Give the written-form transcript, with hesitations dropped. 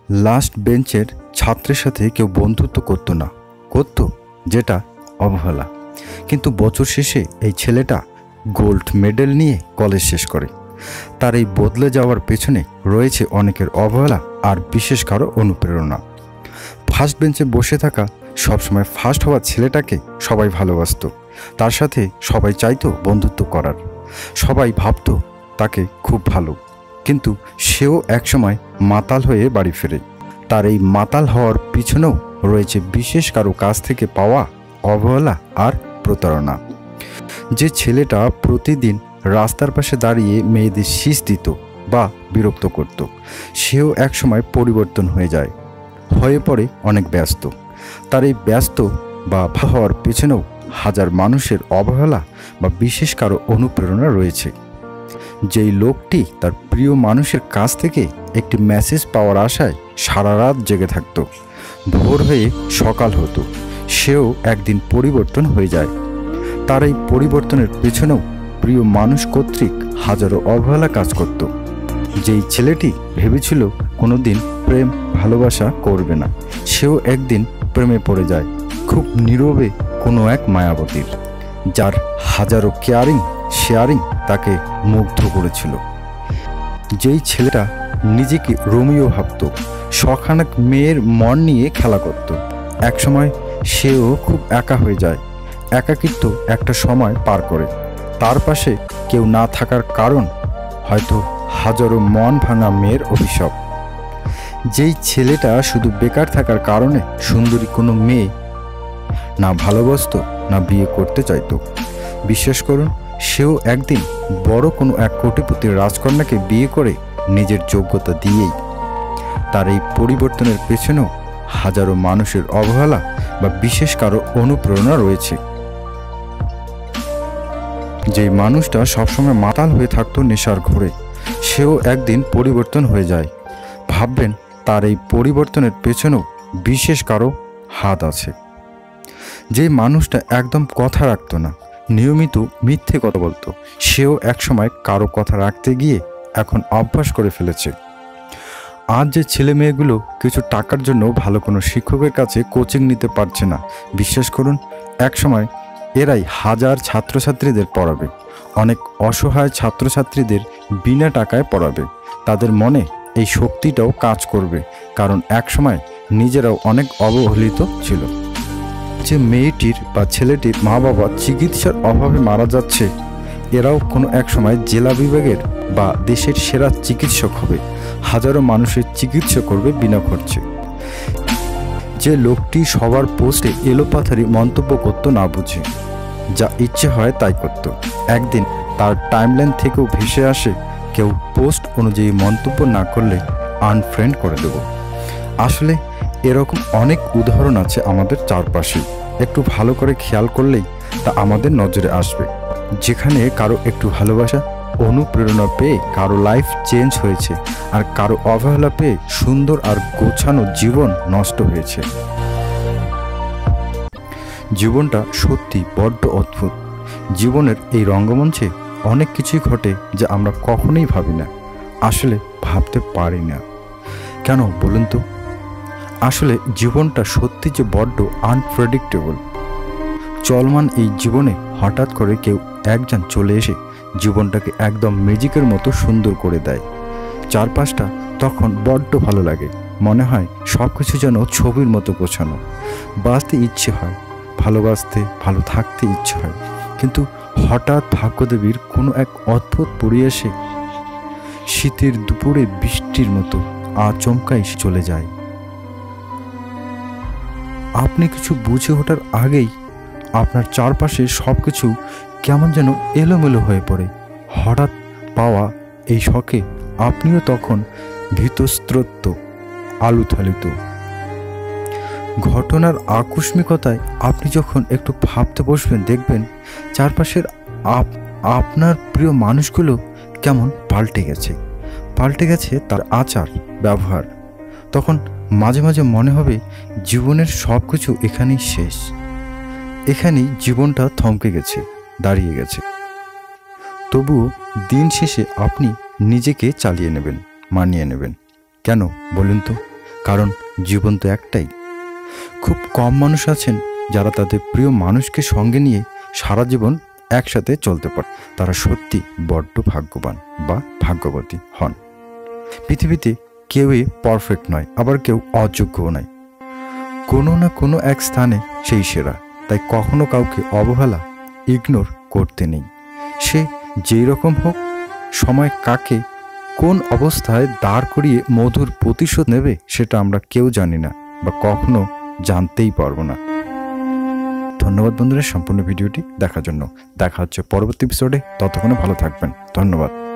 Last বেঞ্চের ছাত্রের সাথে কেউ বন্ধুত্ব করতো না, করতো যেটা অবহেলা। কিন্তু বছর শেষে এই ছেলেটা গোল্ড মেডেল নিয়ে কলেজ শেষ করে। তার এই বদলে যাওয়ার পেছনে রয়েছে অনেকের অবহেলা আর বিশেষ কারো অনুপ্রেরণা। ফার্স্ট বেঞ্চে বসে থাকা সবসময় ফার্স্ট হওয়া ছেলেটাকে সবাই ভালোবাসত, তার সাথে সবাই চাইতো বন্ধুত্ব করার, সবাই ভাবতো তাকে খুব ভালো। কিন্তু সেও একসময় মাতাল হয়ে বাড়ি ফেরে। তার এই মাতাল হওয়ার পিছনেও রয়েছে বিশেষ কারো কাছ থেকে পাওয়া অবহেলা আর প্রতারণা। যে ছেলেটা প্রতিদিন রাস্তার পাশে দাঁড়িয়ে মেয়েদের শীষ দিত বা বিরক্ত করত, সেও একসময় পরিবর্তন হয়ে যায়, হয়ে পড়ে অনেক ব্যস্ত। তার এই ব্যস্ত বা হওয়ার পেছনেও হাজার মানুষের অবহেলা বা বিশেষ কারো অনুপ্রেরণা রয়েছে। যেই লোকটি তার প্রিয় মানুষের কাছ থেকে একটি মেসেজ পাওয়ার আশায় সারা রাত জেগে থাকত, ভোর হয়ে সকাল হতো, সেও একদিন পরিবর্তন হয়ে যায়। তার এই পরিবর্তনের পেছনেও প্রিয় মানুষ কর্তৃক হাজারো অবহেলা কাজ করত। যেই ছেলেটি ভেবেছিল কোনোদিন প্রেম ভালোবাসা করবে না, সেও একদিন প্রেমে পড়ে যায় খুব নীরবে কোনো এক মায়াবতীর, যার হাজারো কেয়ারিং শেয়ারিং তাকে মুগ্ধ করেছিল। যেই ছেলেটা নিজেকে রোমিও ভাবত, শখানেক মেয়ের মন নিয়ে খেলা করত, একসময় সেও খুব একা হয়ে যায়। একাকিত্ব একটা সময় পার করে। তার পাশে কেউ না থাকার কারণ হয়তো হাজারো মন ভাঙা মেয়ের অভিশাপ। যেই ছেলেটা শুধু বেকার থাকার কারণে সুন্দরী কোনো মেয়ে না ভালোবাসত না বিয়ে করতে চাইতো, বিশ্বাস করুন সেও একদিন বড় কোনো এক কোটিপতির রাজকন্যাকে বিয়ে করে নিজের যোগ্যতা দিয়েই। তার এই পরিবর্তনের পেছনেও হাজারো মানুষের অবহেলা বা বিশেষ কারো অনুপ্রেরণা রয়েছে। যে মানুষটা সবসময় মাতাল হয়ে থাকতো নেশার ঘোরে, সেও একদিন পরিবর্তন হয়ে যায়। ভাববেন তার এই পরিবর্তনের পেছনেও বিশেষ কারো হাত আছে। যে মানুষটা একদম কথা রাখতো না, নিয়মিত মিথ্যে কথা বলতো, সেও একসময় কারো কথা রাখতে গিয়ে এখন অভ্যাস করে ফেলেছে। আজ যে ছেলে মেয়েগুলো কিছু টাকার জন্য ভালো কোনো শিক্ষকের কাছে কোচিং নিতে পারছে না, বিশ্বাস করুন একসময় এরাই হাজার ছাত্রছাত্রীদের পড়াবে, অনেক অসহায় ছাত্রছাত্রীদের বিনা টাকায় পড়াবে। তাদের মনে এই শক্তিটাও কাজ করবে, কারণ একসময় নিজেরাও অনেক অবহেলিত ছিল। যে মেয়েটির বা ছেলেটির মা বাবা চিকিৎসার অভাবে মারা যাচ্ছে, এরাও কোনো এক সময় জেলা বিভাগের বা দেশের সেরা চিকিৎসক হবে, হাজারো মানুষের চিকিৎসা করবে বিনা খরচে। যে লোকটি সবার পোস্টে এলোপাথারি মন্তব্য করত না বুঝে, যা ইচ্ছে হয় তাই করত, একদিন তার টাইমলাইন থেকেও ভেসে আসে কেউ পোস্ট অনুযায়ী মন্তব্য না করলে আনফ্রেন্ড করে দেব। আসলে এরকম অনেক উদাহরণ আছে আমাদের চারপাশে, একটু ভালো করে খেয়াল করলেই তা আমাদের নজরে আসবে। যেখানে কারো একটু ভালোবাসা অনুপ্রেরণা পেয়ে কারো লাইফ চেঞ্জ হয়েছে, আর কারো অবহেলা পেয়ে সুন্দর আর গোছানো জীবন নষ্ট হয়েছে। জীবনটা সত্যি বড্ড অদ্ভুত। জীবনের এই রঙ্গমঞ্চে অনেক কিছুই ঘটে যা আমরা কখনোই ভাবি না, আসলে ভাবতে পারি না। কেন বলুন তো? আসলে জীবনটা সত্যি যে বড্ড আনপ্রেডিক্টেবল। চলমান এই জীবনে হঠাৎ করে কেউ একজন চলে এসে জীবনটাকে একদম ম্যাজিকের মতো সুন্দর করে দেয়। চারপাশটা তখন বড্ড ভালো লাগে, মনে হয় সব কিছু যেন ছবির মতো গোছানো। বাঁচতে ইচ্ছে হয়, ভালোবাসতে ভালো থাকতে ইচ্ছে হয়, কিন্তু হঠাৎ ভাগ্যদেবীর কোনো এক অদ্ভুত পরিবেশে শীতের দুপুরে বৃষ্টির মতো আচমকাই চলে যায়। আপনি কিছু বুঝে ওঠার আগেই আপনার চারপাশে সব কিছু কেমন যেন এলোমেলো হয়ে পড়ে। হঠাৎ পাওয়া এই শখে আপনিও তখন ভীতস্ত্রস্ত, আলুথালিত। ঘটনার আকস্মিকতায় আপনি যখন একটু ভাবতে বসবেন, দেখবেন চারপাশের আপনার প্রিয় মানুষগুলো কেমন পাল্টে গেছে তার আচার ব্যবহার। তখন মাঝে মাঝে মনে হবে জীবনের সব কিছু এখানেই শেষ, এখানেই জীবনটা থমকে গেছে, দাঁড়িয়ে গেছে। তবুও দিন শেষে আপনি নিজেকে চালিয়ে নেবেন, মানিয়ে নেবেন। কেন বলুন তো? কারণ জীবন তো একটাই। খুব কম মানুষ আছেন যারা তাদের প্রিয় মানুষকে সঙ্গে নিয়ে সারা জীবন একসাথে চলতে পারে। তারা সত্যি বড্ড ভাগ্যবান বা ভাগ্যবতী হন। পৃথিবীতে কেউই পারফেক্ট নয়, আবার কেউ অযোগ্যও নয়। কোনো না কোনো এক স্থানে সেই সেরা। তাই কখনো কাউকে অবহেলা, ইগনোর করতে নেই। সে যেই রকম হোক, সময় কাকে কোন অবস্থায় দাঁড় করিয়ে মধুর প্রতিশোধ নেবে সেটা আমরা কেউ জানি না বা কখনো জানতেই পারবো না। ধন্যবাদ বন্ধুরা সম্পূর্ণ ভিডিওটি দেখার জন্য। দেখা হচ্ছে পরবর্তী এপিসোডে। ততক্ষণে ভালো থাকবেন। ধন্যবাদ।